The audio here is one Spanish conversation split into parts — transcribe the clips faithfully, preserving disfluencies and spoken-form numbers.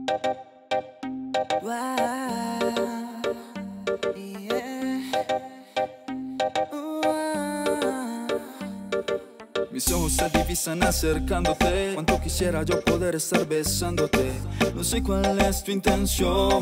Wow. Yeah. Mis ojos se divisan acercándote. Cuánto quisiera yo poder estar besándote. No sé cuál es tu intención,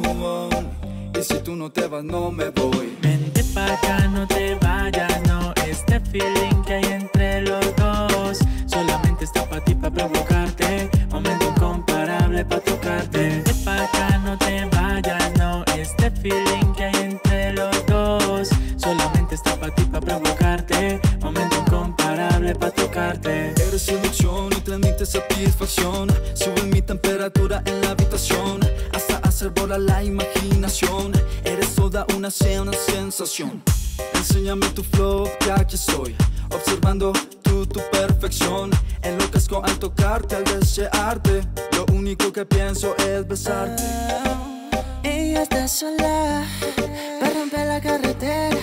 y si tú no te vas no me voy. Vente pa' acá, no te vayas, no. Este feeling que hay entre los dos solamente está pa' ti, pa' provocarte. Momento incomparable pa' tocarte. Vente pa' acá, no te vayas, no. Este feeling que hay entre los dos solamente está pa' ti, pa' provocarte. Momento incomparable pa' tocarte. Eres seducción y transmites satisfacción. Sube mi temperatura en la habitación hasta hacer volar la imaginación. Eres toda una, sea una sensación. Enséñame tu flow, que aquí estoy observando tu, tu perfección. Enloquezco al tocarte, al desearte. Lo único que pienso es besarte. Ella está sola, para romper la carretera.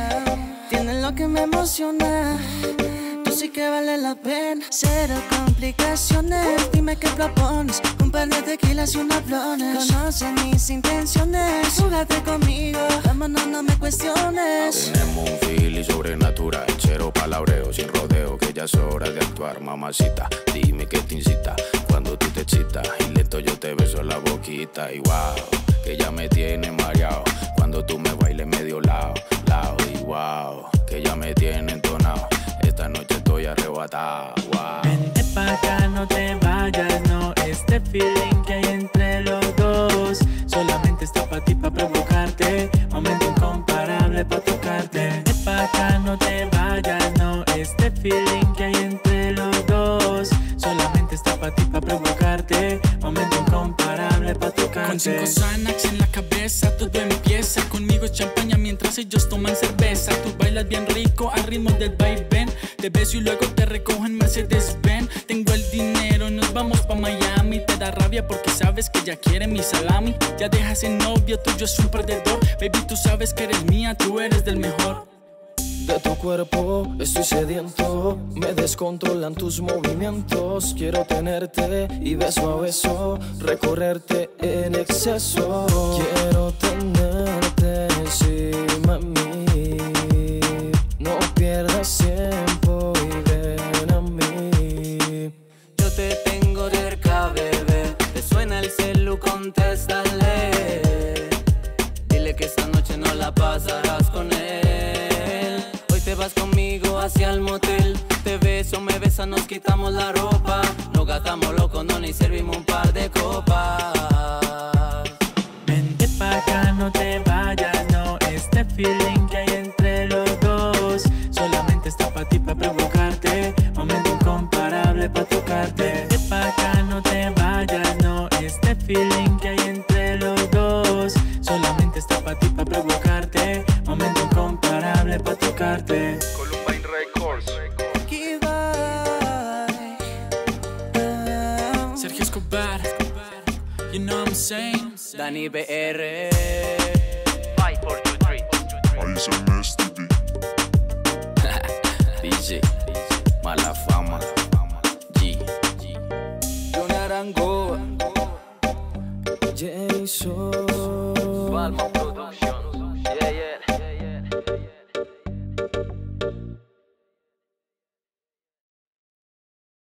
Tiene lo que me emociona. Tú sí que vale la pena. Cero complicaciones, dime qué propones. Un par de tequilas y unos blones. Conoce mis intenciones, júgate conmigo, vámonos, no me cuestiones. Tenemos un feeling sobrenatural, cero palabreo, sin rodeo, que ya es hora de actuar, mamacita. Dime qué te incita, cuando tú te excitas y lento yo te beso la boquita. Y wow, que ya me tiene mareado, cuando tú me bailes medio lao, lao. Y wow, que ya me tiene entonado, esta noche estoy arrebatado, wow. Vente pa' acá, no te vayas, no. Este feeling que hay entre los dos solamente está pa' ti, pa' provocarte. Momento incomparable pa' tocarte. Vente pa' acá, no te vayas, no. Este feeling que hay entre los dos solamente está pa' ti, pa' provocarte. Momento incomparable pa' tocarte. Con cinco Xanax en la cabeza todo empieza. Conmigo es champaña mientras ellos toman cerveza. Tú bailas bien rico al ritmo del vaivén. Te beso y luego te recojo en Mercedes-Benz. Tengo el dinero, nos vamos pa' Miami. Te da rabia porque sabes que ya quiere mi salami. Ya dejas el novio, tuyo es un perdedor. Baby, tú sabes que eres mía, tú eres del mejor. De tu cuerpo estoy sediento, me descontrolan tus movimientos. Quiero tenerte y beso a beso recorrerte en exceso. Quiero tenerte encima de mí, no pierdas tiempo y ven a mí. Yo te tengo cerca, bebé, te suena el celu, contéstale. Dile que esta noche no la pasarás con él. Te vas conmigo hacia el motel. Te beso, me besa, nos quitamos la ropa. No gastamos los condones y servimos un par de copas. Vente pa' acá, no te vayas, no. Este feeling que hay entre los dos solamente está pa' ti, pa' provocarte. Momento incomparable pa' tocarte. Vente pa' acá, no te vayas, no. Este feeling que hay entre los dos solamente está pa' ti, pa' provocarte. Momento incomparable pa' tocarte. Columbine Records. Sergio Escobar, you know what I'm saying. Dani B R. Five, four, two, three. Ahí se me S T D. D J, mala fama, G. John Arango. Jason.